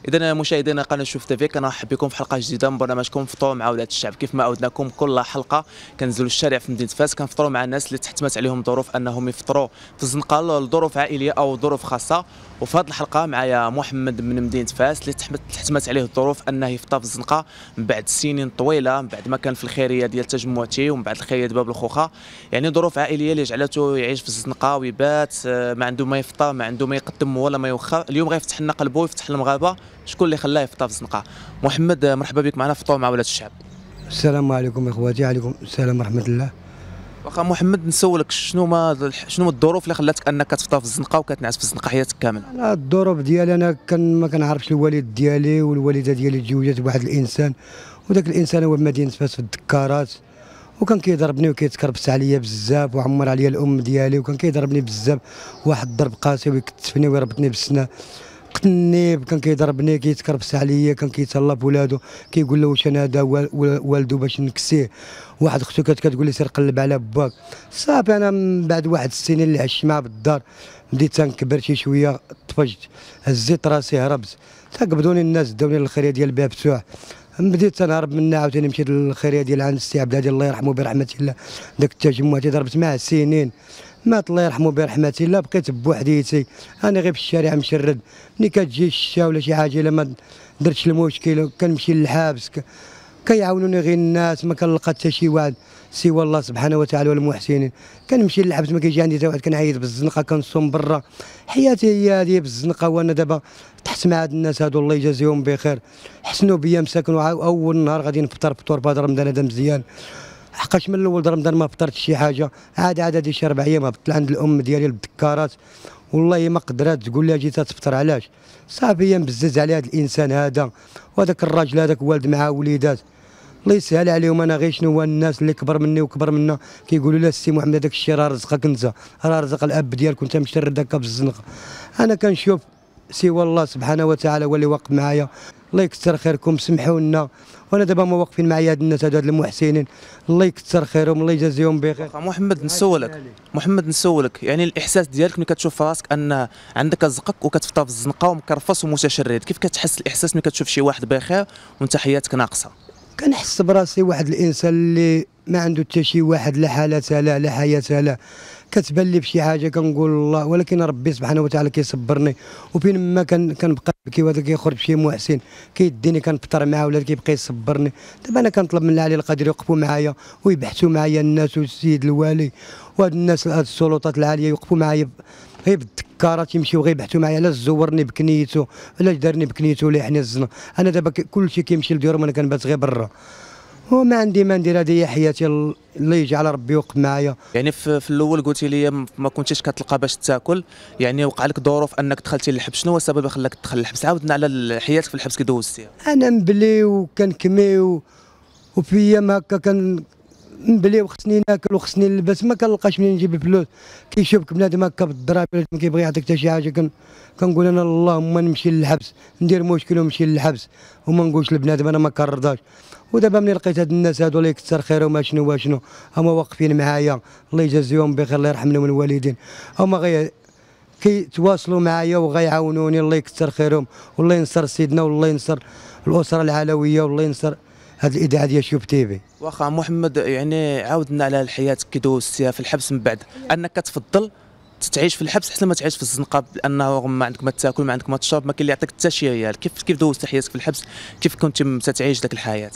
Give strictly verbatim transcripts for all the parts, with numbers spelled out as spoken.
اذا مشاهدينا قناه شوف تيفي، كنرحب بكم في حلقه جديده من برنامجكم فطور مع ولاد الشعب. كيف ما عودناكم كل حلقه كنزلوا الشارع في مدينه فاس، كنفطروا مع الناس اللي تحتمت عليهم ظروف انهم يفطروا في الزنقه لظروف عائليه او ظروف خاصه. وفي هذه الحلقه معايا محمد من مدينه فاس اللي تحتمت عليه الظروف انه يفطر في الزنقه من بعد سنين طويله، من بعد ما كان في الخيريه ديال تجمعتي ومن بعد الخيريه باب الخوخه. يعني ظروف عائليه اللي جعلته يعيش في الزنقه ويبات ما عنده ما يفطر، ما عنده ما يقدم ولا ما يوخر. اليوم غيفتح لنا قلبه ويفتح المغاربه شكون اللي خلاه يفطر في الزنقه. محمد مرحبا بك معنا في فطور مع ولاد الشعب. السلام عليكم اخواتي. عليكم السلام ورحمه الله. واخا محمد نسولك شنو ما شنو الظروف اللي خلاتك انك تفطر في الزنقه وكتنعس في الزنقه حياتك كامله؟ انا الظروف ديالي انا كان ما كنعرفش الوالد ديالي والوالده ديالي تزوجت بواحد الانسان، وذاك الانسان هو بمدينه فاس في الدكارات، وكان كيضربني وكيتكربس عليا بزاف وعمر عليا الام ديالي، وكان كيضربني بزاف واحد الضرب قاسي ويكتفني ويربطني بالسنه. قتلني، كان كيضربني كيتكربس عليا، كان كيتهلا بولادو كيقول له واش انا هذا والدو باش نكسيه. واحد اختو كانت كتقول لي سير قلب على باك. صافي انا من بعد واحد السنين اللي عشت معاه بالدار بديت تنكبر شي شويه، طفجت هزيت راسي هربت، تقبضوني الناس داوني للخيريه ديال باب فتوح. بديت تنهرب منها عاوتاني مشيت للخيريه ديال عند السي عبد الهادي الله يرحمه برحمه الله. داك التجمع ضربت معاه سنين، مات الله يرحمه برحمه الله. بقيت بوحديتي انا غير في الشارع مشرد، ملي كتجي الشتا ولا شي حاجه الا ما درتش المشكل كنمشي للحابس، كيعاونوني غير الناس، ما كنلقى حتى شي واحد سوى الله سبحانه وتعالى والمحسنين. كنمشي للحبس ما كيجي عندي حتى واحد، كنعيط بالزنقه كنصوم برا. حياتي هي هذه بالزنقه، وانا دابا تحت مع هاد الناس هادو الله يجازيهم بخير، حسنوا بيا مساكن. اول نهار غادي نفطر فطور في هذا رمضان هذا مزيان، حقاش من الاول رمضان ما فطرتش شي حاجه. عاد عاد هادي شي ربع ايام هبطت لعند الام ديالي للدكارات، والله ما قدرات تقول لها جيت تفطر علاش. صافي هي مبزز على هذا الانسان هذا وهذاك الراجل هذاك والد معاه وليدات، الله يسهل عليهم. انا غير شنو هو الناس اللي كبر مني وكبر منا كيقولوا لا السي محمد هذاك الشيء راه رزقك انت، راه رزق الاب ديالك وانت مشرد هكا بالزنقه. انا كنشوف سوى الله سبحانه وتعالى هو اللي واقف معايا، الله يكثر خيركم سمحوا لنا. وانا دابا ما واقفين معايا هاد الناس هاد المحسنين، الله يكثر خيرهم الله يجازيهم بخير. محمد نسولك محمد نسولك يعني الاحساس ديالك ملي كتشوف راسك ان عندك زقك وكتفطر في الزنقه ومكرفص ومتشرد، كيف كتحس الاحساس ملي كتشوف شي واحد بخير وانت حياتك ناقصه؟ كنحس براسي واحد الانسان اللي ما عنده حتى شي واحد، لا حالة لا لا حياة لا. كتبان لي بشي حاجه كنقول الله، ولكن ربي سبحانه وتعالى كيصبرني. وفين ما كان كنبقى نبكي وهذا كيخرج بشي محسن كيديني كنفطر معاه ولا كيبقى يصبرني. دابا انا كنطلب من العلي القادر يوقفوا معايا ويبحثوا معايا الناس والسيد الوالي وهاد الناس هاد السلطات العاليه يوقفوا معايا غير بالدكارات، يمشيو غير يبحثوا معايا، لا زورني بكنيتو ولا دارني بكنيتو ولا يحني الزنا. انا دابا كلشي كيمشي لديورهم انا كنبات غير برا، وما عندي ما ندير. هذه هي حياتي، الله يجعل ربي يوقف معايا. يعني في, في الاول قلتي لي ما كنتيش كتلقى باش تاكل، يعني وقع لك ظروف انك دخلتي للحبس، شنو هو السبب اللي خلاك تدخل للحبس؟ عاودنا على حياتك في الحبس كي دوزتيها. انا مبلي وكنكمي و... وفي ايام هكا كان نبلي وخصني ناكل وخصني نلبس، ما كنلقاش منين نجيب الفلوس. كيشوفك بنادم هكا بالضراب ما كيبغي يعطيك حتى شي حاجه، كن... كنقول انا اللهم نمشي للحبس ندير مشكل ونمشي للحبس وما نقولش لبنادم انا ما كنرضاش. ودابا ملي لقيت هاد الناس هادو الله يكثر خيرهم شنو وشنو هما واقفين معايا، الله يجازيهم بخير الله يرحم لهم الوالدين. هما غي كيتواصلوا معايا وغيعاونوني، الله يكثر خيرهم والله ينصر سيدنا والله ينصر الاسره العلويه والله ينصر هاد الاذاعه ديال شوف تيفي. واخا محمد يعني عاودنا على الحياه كي دوزتيها في الحبس، من بعد انك كتفضل تعيش في الحبس احسن ما تعيش في الزنقه، لانه ما عندك ما تاكل ما عندك ما تشرب، ما كاين اللي يعطيك حتى شي ريال. كيف كيف دوزت حياتك في الحبس؟ كيف كنت تعيش ذاك الحياه؟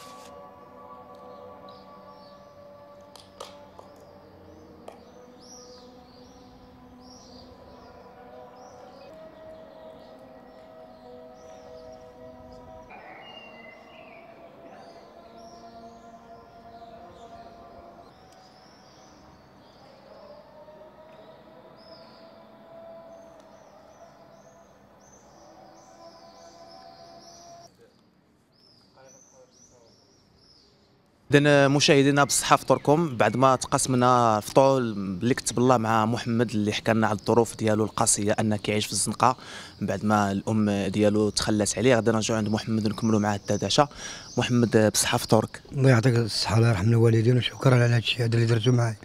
إذن مشاهدينا بالصحة فطوركم بعد ما تقاسمنا الفطور اللي كتب الله مع محمد اللي حكى لنا على الظروف ديالو القاسية انه كيعيش في الزنقة من بعد ما الام ديالو تخلات عليه. غادي نرجعوا عند محمد ونكملوا معاه الدردشه. محمد بالصحة فطورك. الله يعطيك الصحة الله يرحم الوالدين وشكرا على هذا الشيء اللي درتو معايا،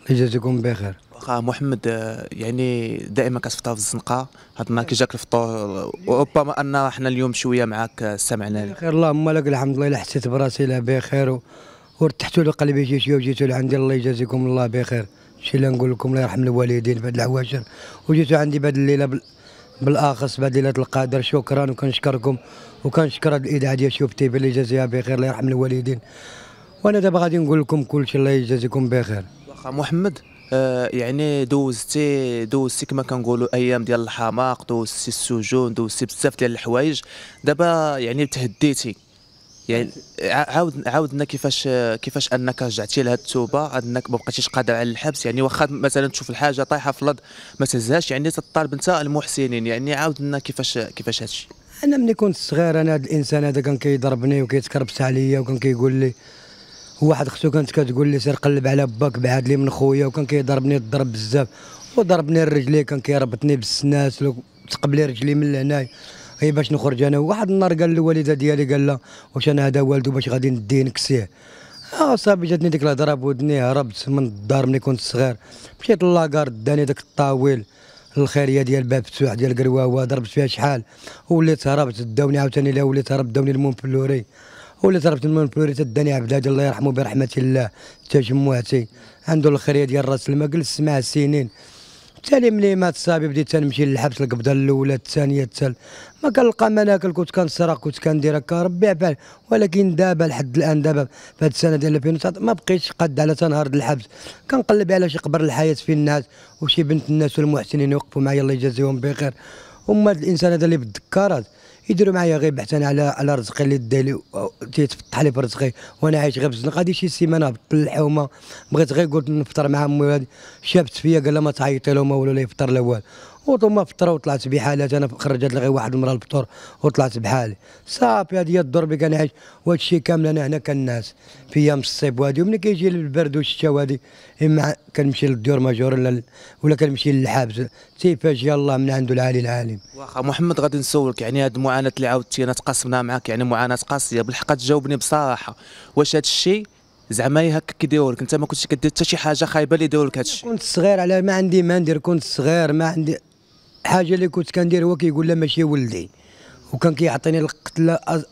الله يجازيكم بخير. واخا محمد، آه، يعني دائما كتفطر في الزنقه، هذا النهار كي جاك الفطور، وربما ان حنا اليوم شويه معاك آه، استمعنا لك. بخير اللهم لك الحمد لله، الا حسيت براسي لا بخير و- وارتحتوا لقلبي شي شويه وجيتوا لعندي، الله يجازيكم الله بخير. شي اللي نقول لكم الله يرحم الوالدين بهاد العواشر، وجيتوا عندي بهاد الليله بال... بالاخص بهاد ليله القدر. شكرا وكنشكركم وكنشكر هاد الاذاعه ديال شوف تي في اللي يجازيها بخير، الله يرحم الوالدين. وانا دابا غادي نقول لكم كل شيء، الله يجازيكم بخير. واخا محمد، آه، يعني دوزتي دوزتي كما كنقولوا ايام ديال الحماق، دوزتي السجون، دوزتي بزاف ديال الحوايج، دابا يعني تهديتي. يعني ع- عاود عاودنا كيفاش كيفاش انك رجعتي لهاد التوبه، انك ما بقيتيش قادر على الحبس. يعني واخا مثلا تشوف الحاجه طايحه في الارض ما تهزهاش، يعني تطالب انت المحسنين. يعني عاود لنا كيفاش كيفاش هادشي. انا ملي كنت صغير، انا هذا الانسان هذا كان كيضربني وكيتكربس عليا وكان كيقول لي، واحد اختو كانت كتقول لي سير قلب على باك بعاد لي من خويا، وكان كيضربني الضرب بزاف وضربني الرجلي، كان كيربطني بالسناسل وتقبلي رجلي من لهنايا هي باش نخرج انا. واحد النهار قال الوالده ديالي، قال لها واش انا هذا والدو باش غادي نديه نكسيه. اه صافي، جاتني ديك الهضره بودني، هربت من الدار ملي كنت صغير، مشيت لاكار داني داك الطاويل الخيريه ديال باب فتوح ديال قرواوه، ضربت فيها شحال وليت هربت، داوني عاوتاني لا وليت هربت، داوني المونبلوري وليت هربت من المونبلوري، تداني عبد الله يرحمه برحمه الله تجمعتي عنده الخيريه ديال راس الماء، جلست معاه سنين. بالتالي ملي مات صاحبي بديت تنمشي للحبس، القبضه الاولى الثانيه الثالث، ما كنلقى مناكل، كنت كنسرق كنت كندير هكا ربي عفال. ولكن دابا لحد الان، دابا في هذه السنه ديال ألفين وتسعة ما بقيتش قاد على تنهار الحبس، كنقلب على شي قبر الحياه في الناس وشي بنت الناس والمحسنين يوقفوا معايا الله يجازيهم بخير. هما هاد الانسان هذا اللي بالذكارات يديروا معايا غير بحثا على على رزقي اللي دالي تيتفتح لي في رزقي، وانا عايش غير بزنقه. هادي شي سيمانه هبطت للحومه، بغيت غير قلت نفطر مع امي، هادي شابت فيا قال لها ما تعيطي له ما والو لا يفطر لا والو، وثم فطروا وطلعت بحالات. انا خرجت لي غير واحد المرا الفطور وطلعت بحالي صافي. هذه هي الدور اللي كنعيش، وهذا الشيء كامل انا هنا كالناس في ايام الصيف وهادي، وملي كيجي البرد والشتا وهادي اما كنمشي للديور ماجور ولا ولا كنمشي للحبس، تيفاجئ الله من عنده العالي العالم. واخا محمد، غادي نسولك يعني هاد المعاناه اللي عاودتي انا تقاسمناها معاك، يعني معاناه قاسيه بالحق، تجاوبني بصراحه. واش هاد الشيء زعما هكا كيديروا لك انت، ما كنتش كدير حتى شي حاجه خايبه اللي يديروا لك هاد الشيء؟ كنت صغير على ما عندي ما ندير، كنت صغير ما عندي حاجه اللي كنت كندير، هو كيقول لا ماشي ولدي، وكان كيعطيني القتله أز-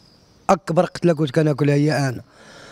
اكبر قتله كنت كناكلها هي انا.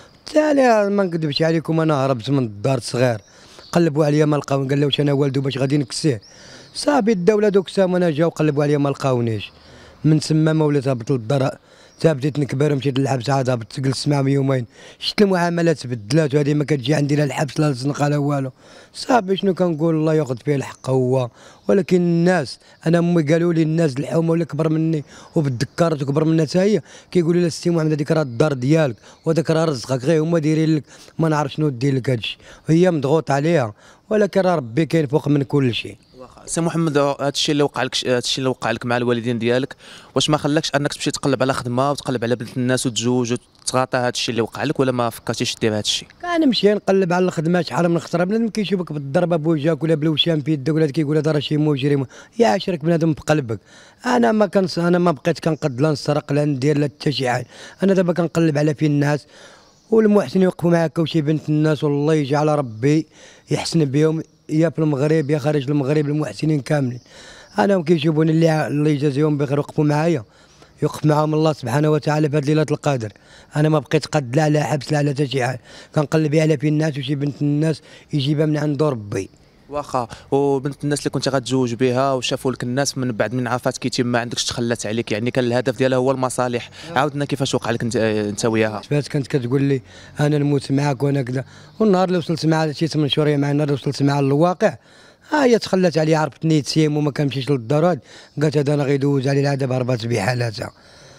بالتالي ما نكذبش عليكم، انا هربت من الدار صغير، قلبوا عليا ما لقاوني، قال له واش انا والدو باش غادي نكسيه. صافي الدوله دوك الساعه وانا جاو قلبوا عليا ما لقاونيش، من تما ما وليت هبط للدار، تا بديت نكبر ومشيت للحبس عاد هبطت جلست معاهم يومين، شفت المعاملات تبدلات، وهذه ما كتجي عندي لا الحبس لا الزنقه لا والو. صافي شنو كنقول، الله ياخذ فيه الحق هو. ولكن الناس، انا امي قالوا لي الناس الحومه اللي كبر مني وبالذكارات وكبر منها حتى هي، كيقولوا لي سي محمد هذيك راه الدار ديالك وهذاك راه رزقك، غير هما دايرين لك ما نعرف شنو دير لك هادشي، وهي مضغوط عليها، ولكن راه ربي كاين فوق من كل شيء. واخا سي محمد، هذا الشيء اللي وقع لك هذا الشيء اللي وقع لك مع الوالدين ديالك، واش ما خلاكش انك تمشي تقلب على خدمه وتقلب على بنت الناس وتزوج وتغاطى هذا الشيء اللي وقع لك، ولا ما فكرتيش دير هذا الشيء؟ كنمشي نقلب على الخدمه شحال من خطره، بنادم كيشوفك بالضربه بوجهك ولا بالوشام في يدك، ولا كيقول هذا راه شي مجرم، يا عاشرك بنادم بقلبك. انا ما كنص انا ما بقيت كنقد لا نسرق لا ندير لا حتى شي حاجه، انا دابا كنقلب على في الناس والمحسن يوقفوا معاك وشي بنت الناس، والله يجعل ربي يحسن بهم، يا في المغرب يا خارج المغرب المحسنين كاملين. انا كيشوفوني اللي الله يجازيهم بخير وقفوا معايا، يوقف معاهم الله سبحانه وتعالى في هذه ليله القدر. انا ما بقيت قد لا على حبس لا على حتى شي حاجه، كنقلب على في الناس وشي بنت الناس يجيبها من عند ربي. واخا وبنت الناس اللي كنت غتزوج بها وشافوا لك الناس من بعد من عرفات كيتم ما عندكش تخلات عليك، يعني كان الهدف ديالها هو المصالح. عاودنا كيفاش وقع لك انت انت وياها؟ فات كانت كتقول لي انا نموت معاك وانا كذا، والنهار اللي وصلت معها شي ثمان شهور مع النهار اللي وصلت معها للواقع، ها هي تخلات عليا، عرفتني تسيم وما كنمشيش للدار، قالت هذا انا غيدوز علي العذاب، هربات بحالاتها،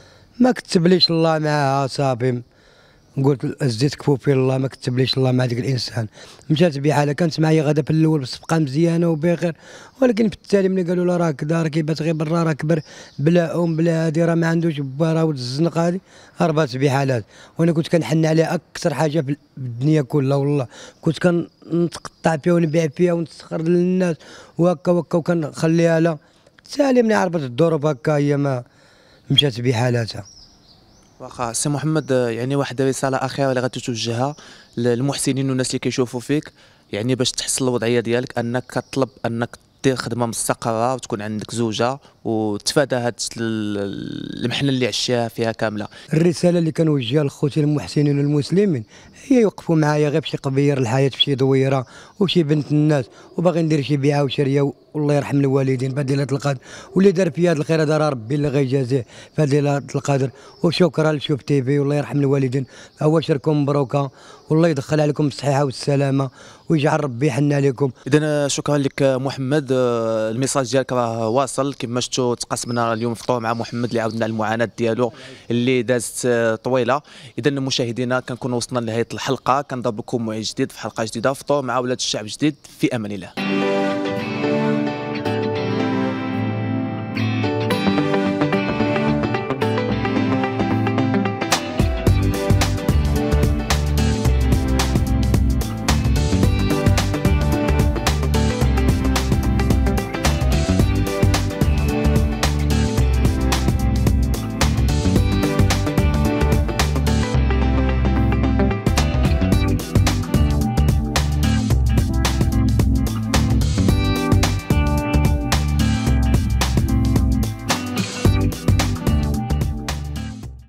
ما كتبليش الله معاها صافي. قلت زدت كفوفي الله، ما كتبليش الله مع ذاك الانسان، مشات بحالها. كانت معايا غدا في الاول بالصفقه مزيانه وبخير، ولكن في التالي ملي قالوا لها راه كذا راه كيبات غير برا، راه كبر بلا ام بلا هادي، راه ما عندوش با، راه ولد الزنق هادي، هربات بحالات. وانا كنت كنحن عليها اكثر حاجه في الدنيا كلها، والله كنت كنتقطع فيها ونبيع فيها ونسخر للناس وهكا وهكا، وكنخليها لها. التالي ملي عرفت الظروف هكا هي ما مشات بحالاتها. واخا سي محمد، يعني واحد الرساله اخيره اللي غادي توجهها للمحسنين والناس اللي كيشوفوا فيك، يعني باش تحسن الوضعيه ديالك انك كطلب انك دير خدمه مستقره وتكون عندك زوجه وتفادى هاد المحنه اللي عشتها فيها كامله. الرساله اللي كنوجهها لخوتي المحسنين والمسلمين هي يوقفوا معايا غير بشي قبير الحياه في شي دويره وشي بنت الناس وباغي ندير شي بيعه وشريه، والله يرحم الوالدين بهاد ليله القدر، واللي دار في هذا الخير هذا راه ربي اللي غيجازيه في هذه ليله القدر. وشكرا لشوف تيفي، والله يرحم الوالدين، هو شركم مبروكه، والله يدخل عليكم بالصحيحه والسلامه ويجعل ربي يحن عليكم. اذا شكرا لك محمد، الميساج ديالك راه واصل كما شفتوا. تقاسمنا اليوم فطور مع محمد اللي عاودنا المعاناه ديالو اللي دازت طويله. اذا مشاهدينا كنكونوا وصلنا لنهايه الحلقه، كنضرب لكم موعد جديد في حلقه جديده فطور مع ولاد الشعب جديد، في امان الله.